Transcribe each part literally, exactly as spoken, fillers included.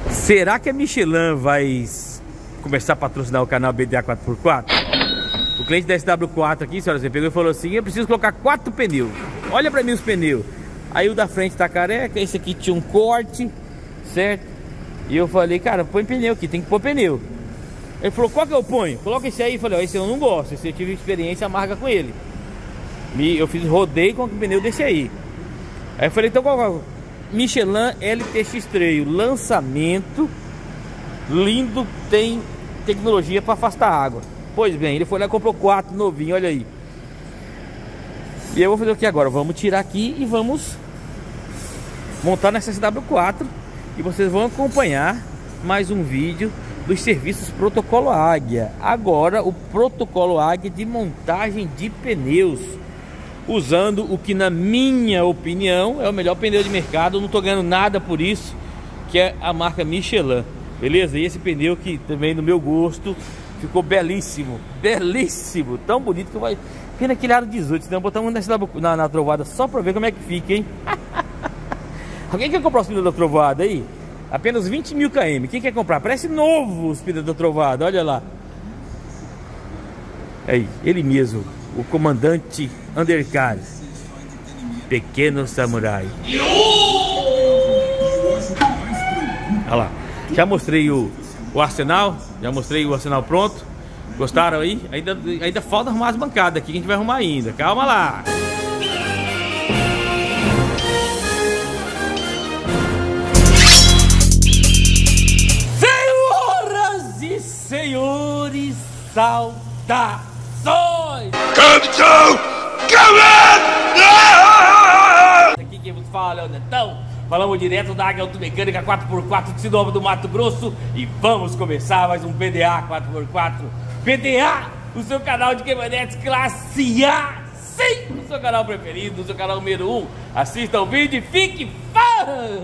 Será que a Michelin vai começar a patrocinar o canal B D A quatro por quatro? O cliente da S W quatro aqui, senhora, você pegou e falou assim: eu preciso colocar quatro pneus. Olha pra mim os pneus. Aí o da frente tá careca, esse aqui tinha um corte, certo? E eu falei, cara, põe pneu aqui, tem que pôr pneu. Ele falou, qual que eu ponho? Coloca esse aí. Eu falei, ó, esse eu não gosto, esse eu tive experiência amarga com ele. Eu fiz rodeio com o pneu desse aí. Aí eu falei, então qual é? Michelin L T X Trail, lançamento lindo, tem tecnologia para afastar água. Pois bem, ele foi lá e comprou quatro novinho, olha aí. E eu vou fazer o que agora? Vamos tirar aqui e vamos montar nessa S W quatro. E vocês vão acompanhar mais um vídeo dos serviços Protocolo Águia. Agora o Protocolo Águia de montagem de pneus, usando o que na minha opinião é o melhor pneu de mercado. Eu não estou ganhando nada por isso, que é a marca Michelin. Beleza? E esse pneu que também no meu gosto ficou belíssimo, belíssimo, tão bonito que vai vir naquele aro dezoito. Senão botamos na, na trovada só para ver como é que fica, hein? Alguém quer comprar os pneus da trovada aí? Apenas vinte mil quilômetros. Quem quer comprar? Parece novo os pneus da trovada, olha lá. Aí, ele mesmo, o comandante Undercar, pequeno samurai. Olha lá. Já mostrei o, o arsenal, já mostrei o arsenal pronto. Gostaram aí? Ainda, ainda falta arrumar as bancadas aqui, que a gente vai arrumar ainda. Calma lá. Senhoras e senhores, saudações! Capitão! Aqui quem vos fala é o Netão. Falamos direto da Águia Automecânica quatro por quatro de Sinop do Mato Grosso. E vamos começar mais um B D A quatro por quatro. B D A, o seu canal de caminhonetes classe A. Sim, o seu canal preferido, o seu canal número um. Assista o vídeo e fique fã.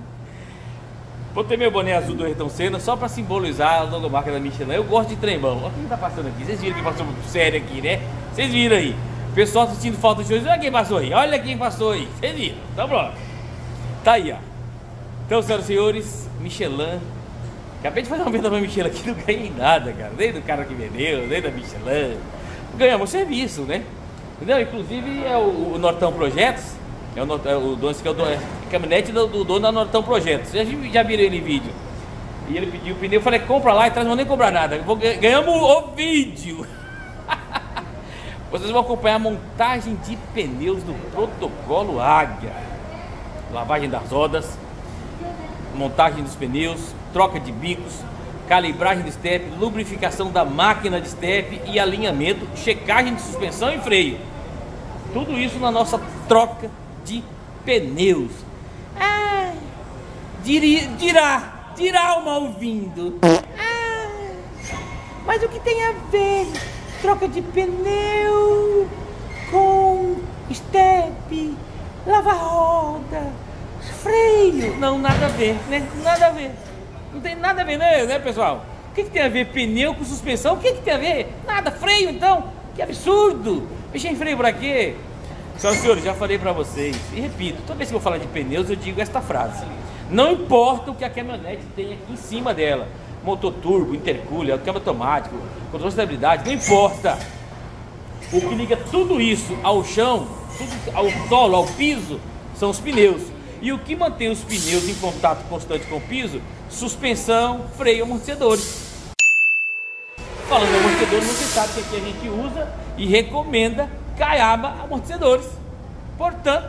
Botei meu boné azul do Ayrton Senna só para simbolizar a logomarca da Michelin. Eu gosto de trembão. Olha quem tá passando aqui. Vocês viram que passou sério aqui, né? Vocês viram aí. O pessoal sentindo falta de hoje. Olha quem passou aí. Olha quem passou aí. Vocês viram. Então pronto. Tá aí, ó. Então, senhoras e senhores, Michelin. Acabei de fazer uma venda pra Michelin aqui, não ganhei nada, cara. Nem do cara que vendeu, nem da Michelin. Ganhamos serviço, né? Entendeu? Inclusive é o, o Nortão Projetos. É o, é o dono, que é o dono, é caminhonete do, do dono da Nortão Projetos. Vocês já, já viram ele em vídeo. E ele pediu o pneu, eu falei, compra lá e traz, não vou nem comprar nada. Vou, ganhamos o vídeo. Vocês vão acompanhar a montagem de pneus do Protocolo Águia. Lavagem das rodas, montagem dos pneus, troca de bicos, calibragem de estepe, lubrificação da máquina de estepe e alinhamento, checagem de suspensão e freio. Tudo isso na nossa troca de pneus. Ah, dirá, dirá, dirá o mal-vindo. Ah, mas o que tem a ver troca de pneu com estepe, lava-roda, freio? Não, nada a ver, né? Nada a ver. Não tem nada a ver, né, né pessoal? O que, que tem a ver pneu com suspensão? O que, que tem a ver? Nada. Freio, então? Que absurdo! Mexer em freio pra quê? Senhoras e senhores, já falei pra vocês e repito, toda vez que eu falar de pneus eu digo esta frase: não importa o que a caminhonete tem aqui em cima dela, motor turbo, intercooler, câmbio automático, controle de estabilidade, não importa. O que liga tudo isso ao chão, tudo ao solo, ao piso, são os pneus. E o que mantém os pneus em contato constante com o piso? Suspensão, freio, amortecedores. Falando em amortecedores, você sabe que aqui a gente usa e recomenda Caiaba Amortecedores. Portanto,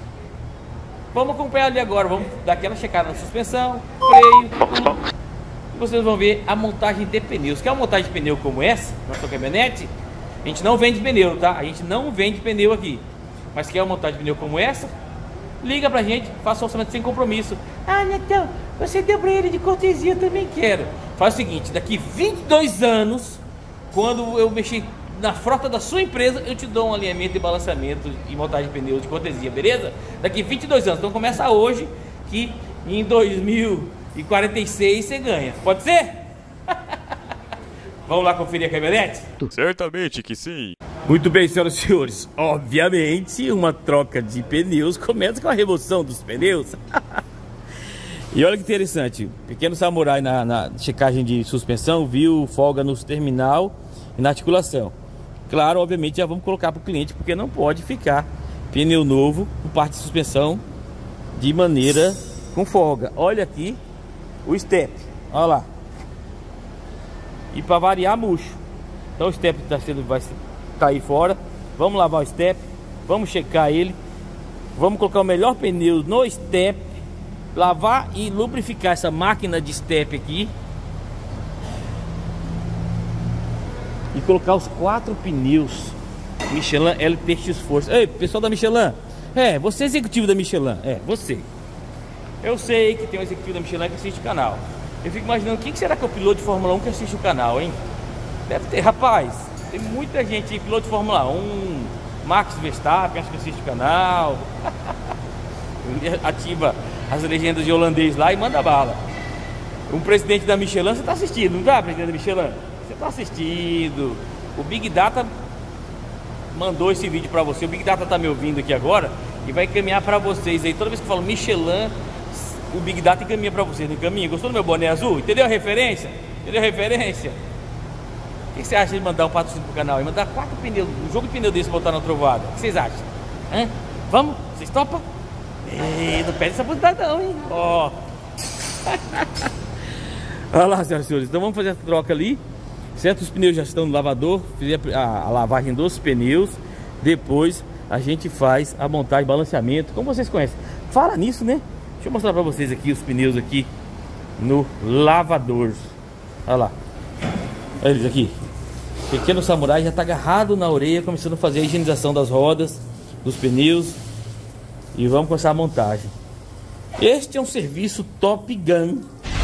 vamos acompanhar ali agora, vamos dar aquela checada na suspensão, freio, tudo. E vocês vão ver a montagem de pneus. Quer uma montagem de pneu como essa, na sua caminhonete? A gente não vende pneu, tá? A gente não vende pneu aqui. Mas quer uma montagem de pneu como essa? Liga pra gente, faça o orçamento sem compromisso. Ah, Netão, você deu pra ele de cortesia, eu também quero. Faz o seguinte, daqui vinte e dois anos, quando eu mexer na frota da sua empresa, eu te dou um alinhamento e balanceamento e montagem de pneus de cortesia, beleza? Daqui vinte e dois anos, então começa hoje, que em dois mil e quarenta e seis você ganha. Pode ser? Vamos lá conferir a caminhonete? Certamente que sim. Muito bem, senhoras e senhores. Obviamente, uma troca de pneus começa com a remoção dos pneus. E olha que interessante, pequeno samurai na, na checagem de suspensão viu folga no terminal e na articulação. Claro, obviamente já vamos colocar para o cliente, porque não pode ficar pneu novo com parte de suspensão de maneira com folga. Olha aqui o step, olha lá. E para variar, murcho. Então o step está sendo, vai cair fora. Vamos lavar o step, vamos checar ele, vamos colocar o melhor pneu no step, lavar e lubrificar essa máquina de step aqui e colocar os quatro pneus Michelin L T X Force. Ei, pessoal da Michelin, é, você é executivo da Michelin, é, você. Eu sei que tem um executivo da Michelin que assiste o canal. Eu fico imaginando, quem será que é o piloto de Fórmula um que assiste o canal, hein? Deve ter, rapaz, tem muita gente, piloto de Fórmula um, Max Verstappen, acho que assiste o canal. Ativa as legendas de holandês lá e manda bala. Um presidente da Michelin, você tá assistindo, não tá, presidente da Michelin? Você tá assistindo. O Big Data mandou esse vídeo pra você. O Big Data tá me ouvindo aqui agora e vai encaminhar pra vocês aí. Toda vez que eu falo Michelin, o Big Data encaminha pra vocês. Não encaminha? Gostou do meu boné azul? Entendeu a referência? Entendeu a referência? O que você acha de mandar um patrocínio pro canal e mandar quatro pneus, um jogo de pneu desse botar na trovada? O que vocês acham? Hã? Vamos? Vocês topam? Ei, não perde essa oportunidade não, hein? Ó. Olha lá, senhoras e senhores. Então vamos fazer essa troca ali. Certo? Os pneus já estão no lavador. Fiz a, a lavagem dos pneus. Depois a gente faz a montagem, balanceamento, como vocês conhecem. Fala nisso, né? Deixa eu mostrar pra vocês aqui os pneus aqui no lavador. Olha lá. Olha eles aqui. Pequeno samurai já está agarrado na orelha, começando a fazer a higienização das rodas, dos pneus. E vamos começar a montagem. Este é um serviço Top Gun.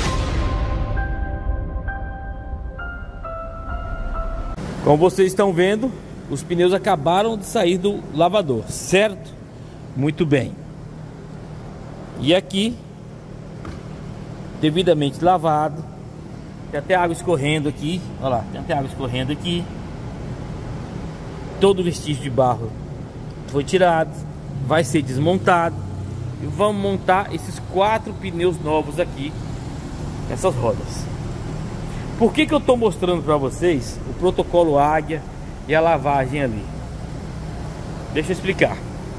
Como vocês estão vendo, os pneus acabaram de sair do lavador, certo? Muito bem. E aqui, devidamente lavado. Tem até água escorrendo aqui. Olha lá, tem até água escorrendo aqui. Todo o vestígio de barro foi tirado. Vai ser desmontado. E vamos montar esses quatro pneus novos aqui nessas rodas. Por que que eu estou mostrando para vocês o protocolo Águia e a lavagem ali? Deixa eu explicar.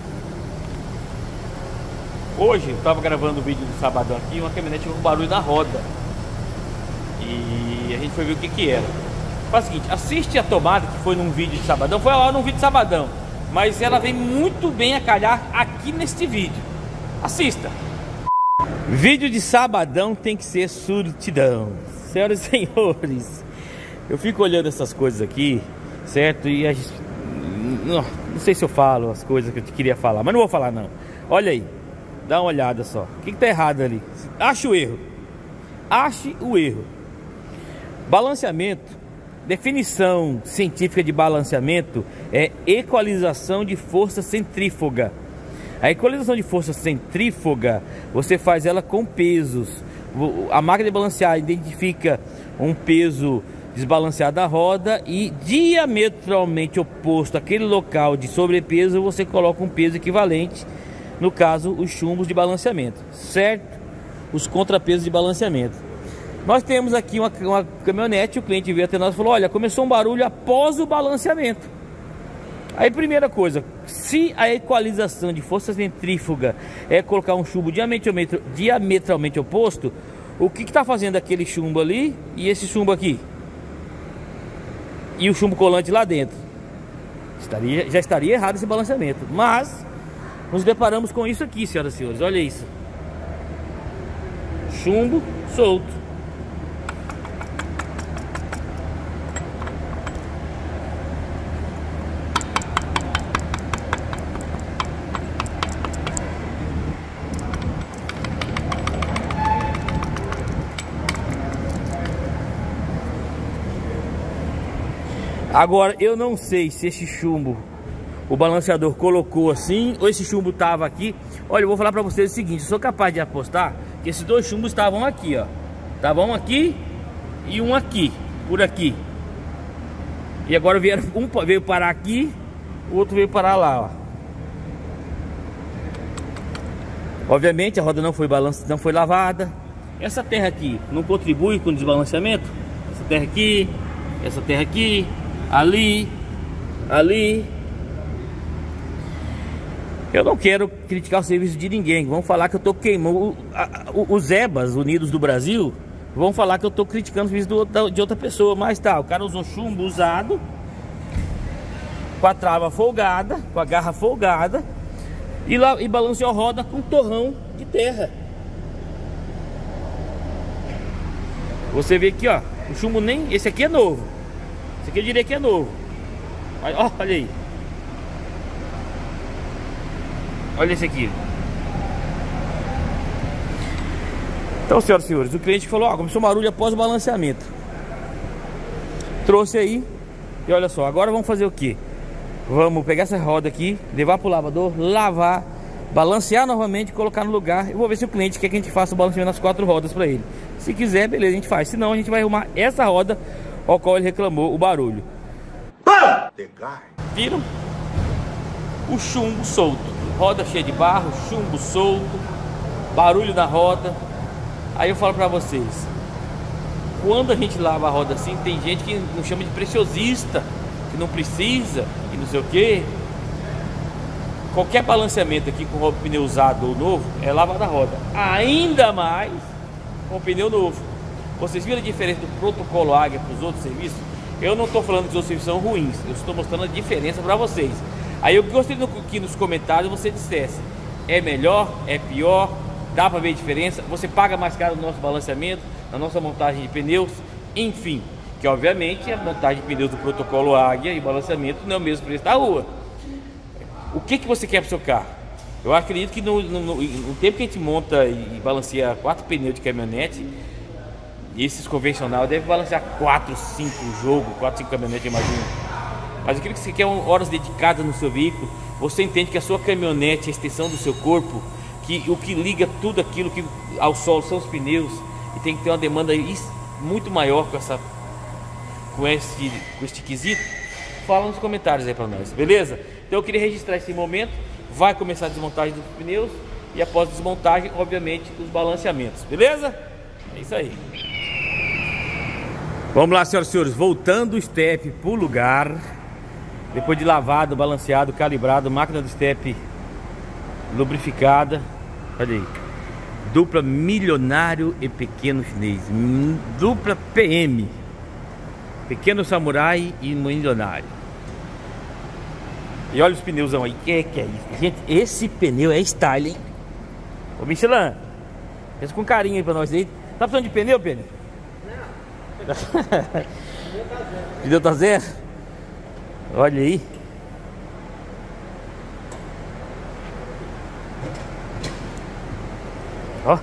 Hoje eu estava gravando o vídeo do sabadão aqui, uma caminhonete com barulho na roda. E a gente foi ver o que que era. Faz o seguinte, assiste a tomada que foi num vídeo de sabadão. Foi lá num vídeo de sabadão, mas ela vem muito bem a calhar aqui neste vídeo. Assista. Vídeo de sabadão tem que ser surtidão. Senhoras e senhores, eu fico olhando essas coisas aqui, certo? E a gente... não, não sei se eu falo as coisas que eu queria falar, mas não vou falar não. Olha aí, dá uma olhada só. O que que tá errado ali? Ache o erro. Ache o erro. Balanceamento, definição científica de balanceamento é equalização de força centrífuga. A equalização de força centrífuga, você faz ela com pesos. A máquina de balancear identifica um peso desbalanceado da roda e diametralmente oposto àquele local de sobrepeso, você coloca um peso equivalente, no caso, os chumbos de balanceamento, certo? Os contrapesos de balanceamento. Nós temos aqui uma, uma caminhonete, o cliente veio até nós e falou, olha, começou um barulho após o balanceamento. Aí, primeira coisa, se a equalização de força centrífuga é colocar um chumbo diametralmente, diametralmente oposto, o que está fazendo aquele chumbo ali e esse chumbo aqui? E o chumbo colante lá dentro? Estaria, já estaria errado esse balanceamento. Mas, nos deparamos com isso aqui, senhoras e senhores, olha isso. Chumbo solto. Agora, eu não sei se esse chumbo o balanceador colocou assim, ou esse chumbo tava aqui. Olha, eu vou falar pra vocês o seguinte, eu sou capaz de apostar que esses dois chumbos estavam aqui, ó. Estavam um aqui e um aqui, por aqui. E agora vieram, um veio parar aqui, o outro veio parar lá, ó. Obviamente a roda não foi balance, não foi lavada. essa terra aqui não contribui com o desbalanceamento? Essa terra aqui, essa terra aqui, ali, ali. Eu não quero criticar o serviço de ninguém. Vão falar que eu tô queimando. Os EBAs Unidos do Brasil vão falar que eu tô criticando o serviço do, de outra pessoa. Mas tá, o cara usou chumbo usado, com a trava folgada, com a garra folgada, e, lá, e balanceou a roda com um torrão de terra. Você vê aqui, ó, o chumbo nem... Esse aqui é novo. Esse aqui eu diria que é novo. Mas, ó, olha aí. Olha esse aqui. Então, senhoras e senhores, o cliente falou, ó, começou barulho após o balanceamento. Trouxe aí. E olha só, agora vamos fazer o quê? Vamos pegar essa roda aqui, levar pro lavador, lavar, balancear novamente e colocar no lugar. Eu vou ver se o cliente quer que a gente faça o balanceamento nas quatro rodas para ele. Se quiser, beleza, a gente faz. Se não, a gente vai arrumar essa roda ao qual ele reclamou o barulho. Viram? O chumbo solto. Roda cheia de barro, chumbo solto, barulho na roda. Aí eu falo pra vocês, quando a gente lava a roda assim, tem gente que nos chama de preciosista, que não precisa e não sei o que. Qualquer balanceamento aqui com o pneu usado ou novo é lavada a roda, ainda mais com o pneu novo. Vocês viram a diferença do protocolo Águia para os outros serviços? Eu não estou falando que os outros serviços são ruins, eu estou mostrando a diferença para vocês. Aí eu gostaria que nos comentários você dissesse, é melhor, é pior, dá para ver a diferença, você paga mais caro no nosso balanceamento, na nossa montagem de pneus, enfim, que obviamente a montagem de pneus do protocolo Águia e balanceamento não é o mesmo preço da rua. O que que você quer para o seu carro? Eu acredito que no, no, no tempo que a gente monta e balanceia quatro pneus de caminhonete, esses convencionais devem balancear quatro, cinco jogos, quatro, cinco caminhonetes, imagina. Mas aquilo que você quer horas dedicadas no seu veículo, você entende que a sua caminhonete é a extensão do seu corpo, que o que liga tudo aquilo que ao solo são os pneus, e tem que ter uma demanda muito maior com essa com esse, com este quesito. Fala nos comentários aí pra nós, beleza? Então eu queria registrar esse momento. Vai começar a desmontagem dos pneus e após a desmontagem, obviamente, os balanceamentos, beleza? É isso aí. Vamos lá, senhoras e senhores, voltando o step pro lugar, depois de lavado, balanceado, calibrado, máquina do step lubrificada. Olha aí, dupla milionário e pequeno chinês, dupla P M, pequeno samurai e milionário. E olha os pneuzão aí, que que é isso? Gente, esse pneu é style, hein? Ô Michelin, pensa com carinho aí pra nós aí. Tá precisando de pneu, pneu? Não. Pneu tá zero? Olha aí. Ó.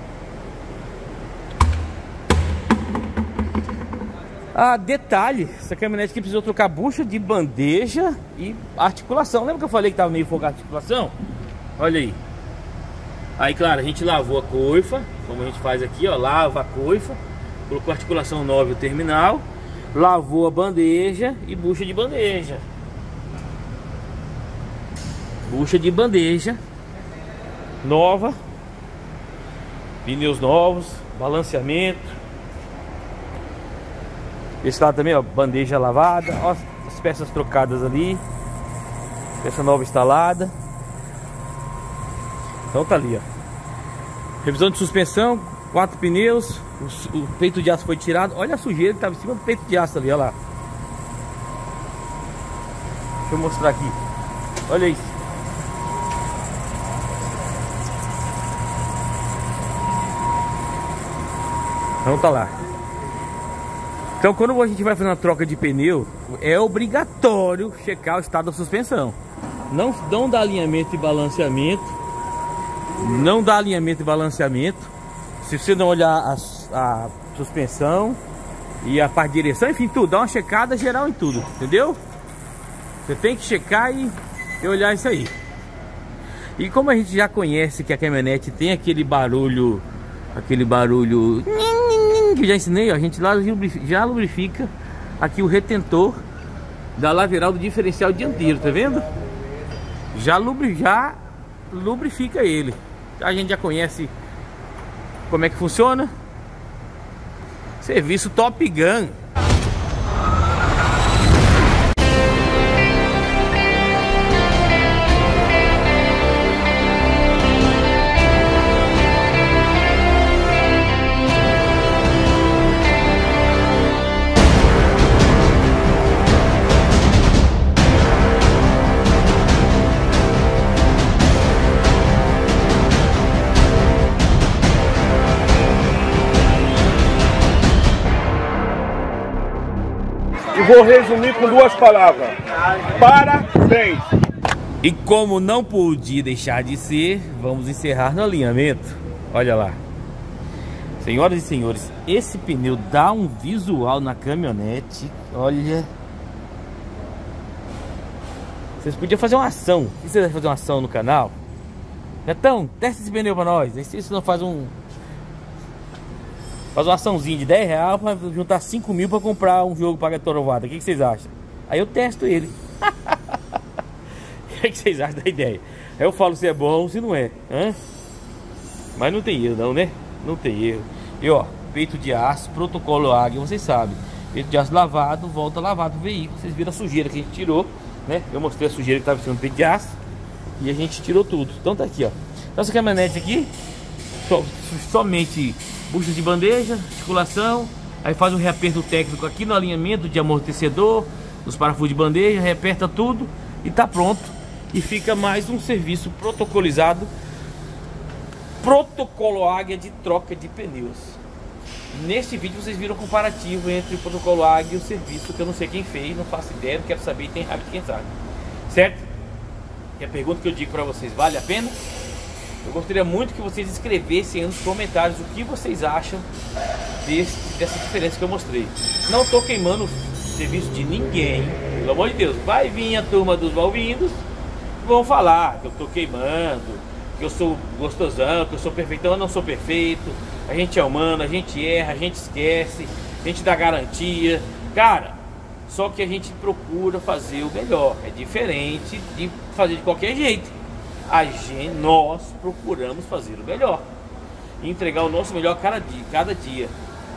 Ah, detalhe, essa caminhonete aqui precisou trocar bucha de bandeja e articulação. Lembra que eu falei que tava meio folgado a articulação? Olha aí. Aí, claro, a gente lavou a coifa, como a gente faz aqui, ó, lava a coifa, colocou a articulação nova e o terminal, lavou a bandeja e bucha de bandeja. Bucha de bandeja nova, pneus novos, balanceamento. Esse lado também, ó, bandeja lavada, ó, as peças trocadas ali, peça nova instalada. Então tá ali, ó. Revisão de suspensão, quatro pneus, o, o peito de aço foi tirado. Olha a sujeira que tava em cima do peito de aço ali, olha lá. Deixa eu mostrar aqui. Olha isso. Então tá lá. Então quando a gente vai fazer uma troca de pneu, é obrigatório checar o estado da suspensão. Não, não dá alinhamento e balanceamento. Não dá alinhamento e balanceamento se você não olhar a, a suspensão e a parte de direção, enfim, tudo. Dá uma checada geral em tudo, entendeu? Você tem que checar e, e olhar isso aí. E como a gente já conhece que a caminhonete tem aquele barulho, aquele barulho que eu já ensinei, ó, a gente lá já lubrifica aqui o retentor da lateral do diferencial dianteiro, tá vendo? Já, lubri, já lubrifica ele. A gente já conhece como é que funciona. Serviço Top Gun. E vou resumir com duas palavras: parabéns! E como não podia deixar de ser, vamos encerrar no alinhamento. Olha lá. Senhoras e senhores, esse pneu dá um visual na caminhonete. Olha. Vocês podiam fazer uma ação. Se vocês fazer uma ação no canal, Netão, testa esse pneu pra nós. Se você não faz um... Faz uma açãozinha de dez reais pra juntar cinco mil pra comprar um jogo para Torovada. O que, que vocês acham? Aí eu testo ele. O que, que vocês acham da ideia? Aí eu falo se é bom ou se não é. Hã? Mas não tem erro não, né? Não tem erro. E ó, peito de aço, protocolo Águia, vocês sabem. Peito de aço lavado, volta lavado o veículo. Vocês viram a sujeira que a gente tirou, né? Eu mostrei a sujeira que estava em cima do peito de aço. E a gente tirou tudo. Então tá aqui, ó. Então essa caminhonete aqui, so, somente... buchas de bandeja, articulação, aí faz um reaperto técnico aqui no alinhamento de amortecedor, nos parafusos de bandeja, reaperta tudo e tá pronto. E fica mais um serviço protocolizado, protocolo Águia de troca de pneus. Neste vídeo vocês viram o comparativo entre o protocolo Águia e o serviço, que eu não sei quem fez, não faço ideia, não quero saber, tem rápido quem sabe, certo? E a pergunta que eu digo para vocês, vale a pena? Eu gostaria muito que vocês escrevessem nos comentários o que vocês acham desse, dessa diferença que eu mostrei. Não estou queimando o serviço de ninguém, pelo amor de Deus. Vai vir a turma dos mal-vindos, vão falar que eu estou queimando, que eu sou gostosão, que eu sou perfeitão. Eu não sou perfeito, a gente é humano, a gente erra, a gente esquece, a gente dá garantia. Cara, só que a gente procura fazer o melhor, é diferente de fazer de qualquer jeito. A gente, nós procuramos fazer o melhor, entregar o nosso melhor cada dia, cada dia.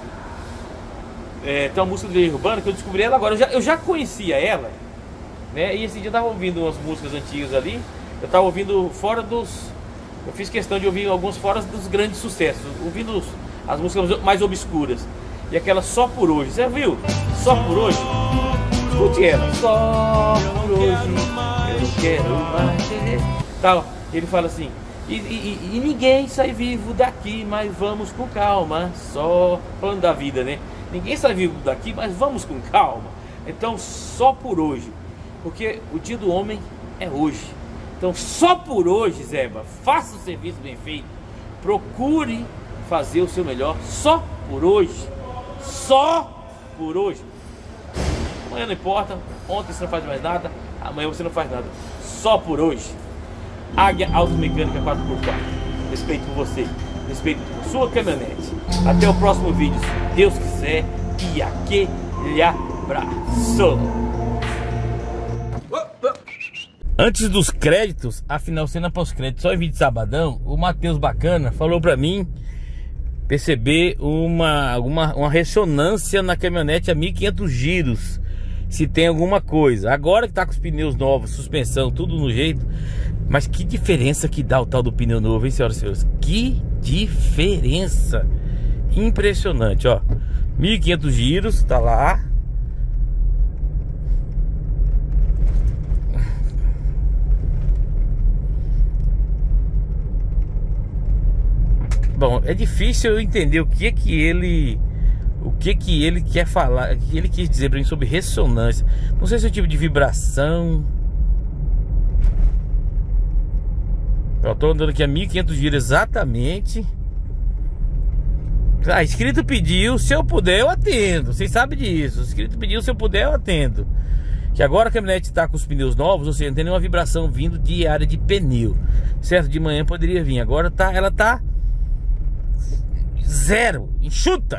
É, tem uma música do Legião Urbana que eu descobri ela agora. Eu já, eu já conhecia ela, né? E esse dia eu tava ouvindo umas músicas antigas ali. Eu tava ouvindo fora dos... Eu fiz questão de ouvir alguns fora dos grandes sucessos, ouvindo os, as músicas mais obscuras. E aquela Só Por Hoje, você viu? Só Por Hoje? Escute ela. Só por hoje eu não quero mais. Tal. Ele fala assim, e, e, e ninguém sai vivo daqui, mas vamos com calma. Só falando da vida, né? Ninguém sai vivo daqui, mas vamos com calma. Então só por hoje, porque o dia do homem é hoje. Então só por hoje, Zeba, faça o serviço bem feito, procure fazer o seu melhor só por hoje. Só por hoje. Amanhã não importa, ontem você não faz mais nada, amanhã você não faz nada. Só por hoje. Águia Automecânica quatro por quatro. Respeito por você, respeito por sua caminhonete. Até o próximo vídeo, se Deus quiser. E aquele abraço. Antes dos créditos, afinal cena pós-crédito, só em vídeo de sabadão, o Matheus Bacana falou pra mim perceber uma, uma, uma ressonância na caminhonete a mil e quinhentos giros. Se tem alguma coisa. Agora que tá com os pneus novos, suspensão, tudo no jeito. Mas que diferença que dá o tal do pneu novo, hein, senhoras e senhores? Que diferença! Impressionante, ó. mil e quinhentos giros, tá lá. Bom, é difícil eu entender o que que ele... O que que ele quer falar, o que ele quis dizer pra mim sobre ressonância. Não sei se é o tipo de vibração. Eu tô andando aqui a mil e quinhentos giros exatamente. Ah, inscrito pediu, se eu puder eu atendo. Vocês sabem disso. O inscrito pediu, se eu puder eu atendo. Que agora a caminhonete está com os pneus novos, ou seja, não tem nenhuma vibração vindo de área de pneu. Certo? De manhã poderia vir. Agora tá, ela tá zero, enxuta.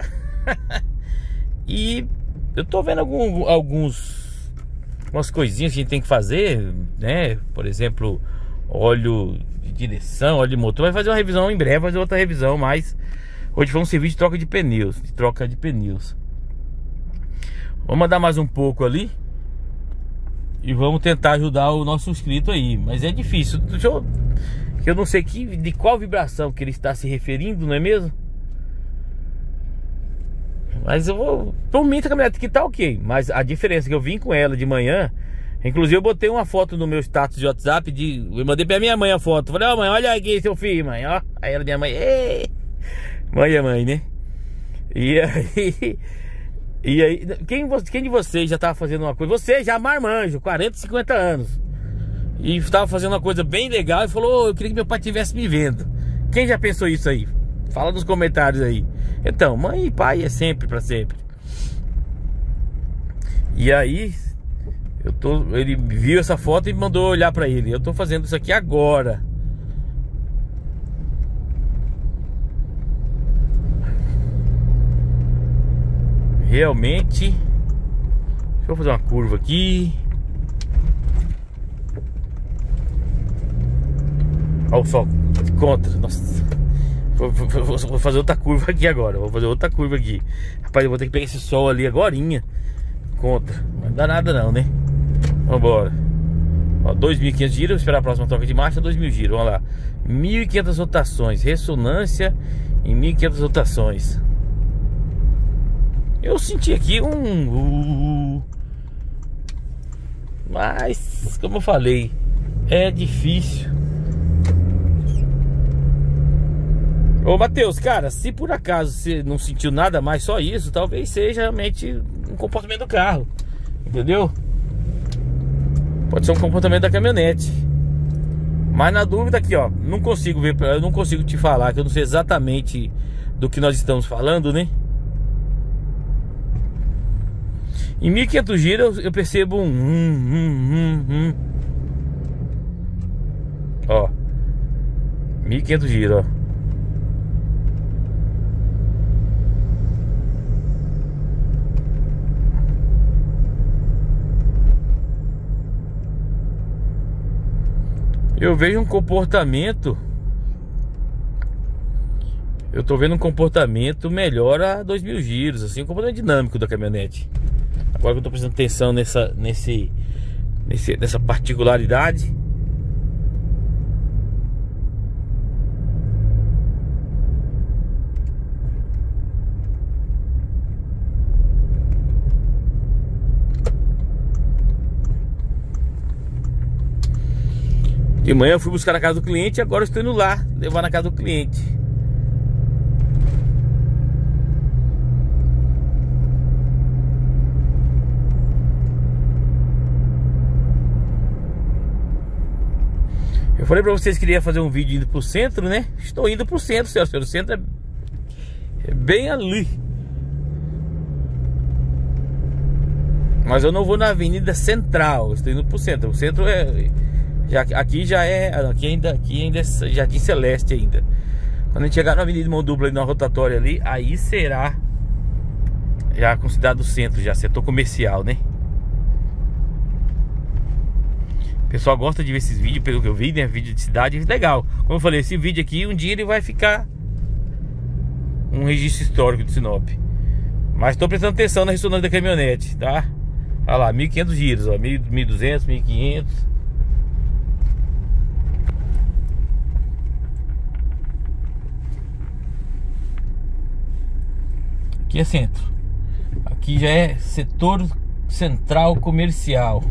E eu tô vendo algum, alguns umas coisinhas que a gente tem que fazer, né? Por exemplo, óleo de direção, óleo de motor. Vai fazer uma revisão em breve, vai fazer outra revisão mais Hoje foi um serviço de troca de pneus, de troca de pneus. Vamos mandar mais um pouco ali e vamos tentar ajudar o nosso inscrito aí. Mas é difícil. Deixa eu, eu não sei que, de qual vibração que ele está se referindo, não é mesmo? Mas eu vou... Por mim, a caminhonete aqui tá ok. Mas a diferença é que eu vim com ela de manhã. Inclusive eu botei uma foto no meu status de WhatsApp de... Eu mandei pra minha mãe a foto. Falei, ó, oh, mãe, olha aqui seu filho, mãe, ó. Aí ela, minha mãe, ei! Mãe é mãe, né? E aí... E aí, quem, quem de vocês já tava fazendo uma coisa? Você já marmanjo, quarenta, cinquenta anos, e tava fazendo uma coisa bem legal e falou, oh, eu queria que meu pai estivesse me vendo. Quem já pensou isso aí? Fala nos comentários aí. Então, mãe e pai é sempre pra sempre. E aí eu tô, ele viu essa foto e mandou olhar pra ele. Eu tô fazendo isso aqui agora. Realmente. Deixa eu fazer uma curva aqui. Olha o sol contra. Nossa. Vou, vou, vou fazer outra curva aqui agora. Vou fazer outra curva aqui. Rapaz, eu vou ter que pegar esse sol ali agorinha. Contra. Não dá nada não, né? Vambora. Ó, dois mil e quinhentos giros. Vou esperar a próxima troca de marcha. dois mil giros. Vamos lá. mil e quinhentas rotações. Ressonância em mil e quinhentas rotações. Eu senti aqui um... Uh, mas, como eu falei, é difícil. Ô Matheus, cara, se por acaso você não sentiu nada mais, só isso, talvez seja realmente um comportamento do carro. Entendeu? Pode ser um comportamento da caminhonete. Mas na dúvida aqui, ó, não consigo ver, eu não consigo te falar, que eu não sei exatamente do que nós estamos falando, né? Em mil e quinhentos giros eu percebo um hum, hum, hum, hum. Ó, mil e quinhentos giros, ó. Eu vejo um comportamento. Eu tô vendo um comportamento melhor a dois mil giros, assim, um comportamento dinâmico da caminhonete. Agora que eu tô prestando atenção nessa, nesse, nesse, nessa particularidade. De manhã eu fui buscar na casa do cliente, agora eu estou indo lá, levar na casa do cliente. Eu falei pra vocês que queria fazer um vídeo indo pro centro, né? Estou indo pro centro, senhor. O centro é, é bem ali. Mas eu não vou na Avenida Central, estou indo pro centro. O centro é... Já, aqui já é... Aqui ainda, aqui ainda é Jardim Celeste ainda. Quando a gente chegar na Avenida Mão Dupla, na rotatória ali, aí será já considerado centro, já setor comercial, né? O pessoal gosta de ver esses vídeos, pelo que eu vi, né? Vídeo de cidade, legal. Como eu falei, esse vídeo aqui, um dia ele vai ficar um registro histórico de Sinop. Mas tô prestando atenção na ressonância da caminhonete, tá? Olha lá, mil e quinhentos giros, ó, mil e duzentos, mil e quinhentos. Aqui é centro. Aqui já é setor central comercial.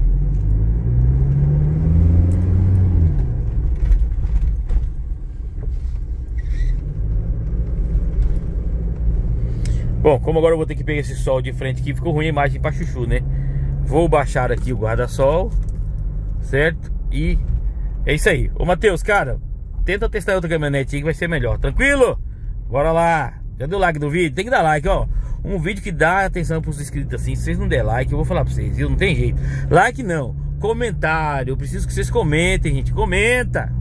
Bom, como agora eu vou ter que pegar esse sol de frente aqui, ficou ruim a imagem pra chuchu, né? Vou baixar aqui o guarda-sol, certo? E é isso aí. Ô Matheus, cara, tenta testar outra caminhonete aí que vai ser melhor. Tranquilo? Bora lá. Já deu like no vídeo? Tem que dar like, ó. Um vídeo que dá atenção pros inscritos assim. Se vocês não der like, eu vou falar pra vocês, viu? Não tem jeito. Like não, comentário. Eu preciso que vocês comentem, gente. Comenta.